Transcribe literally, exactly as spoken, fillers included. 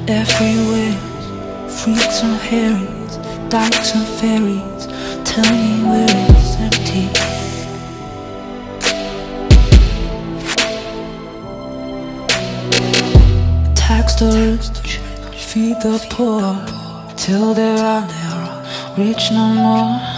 everywhere. Freaks and herrings, dykes and fairies, tell me where it's empty. Tax the rich, feed the poor, till there are rich no more.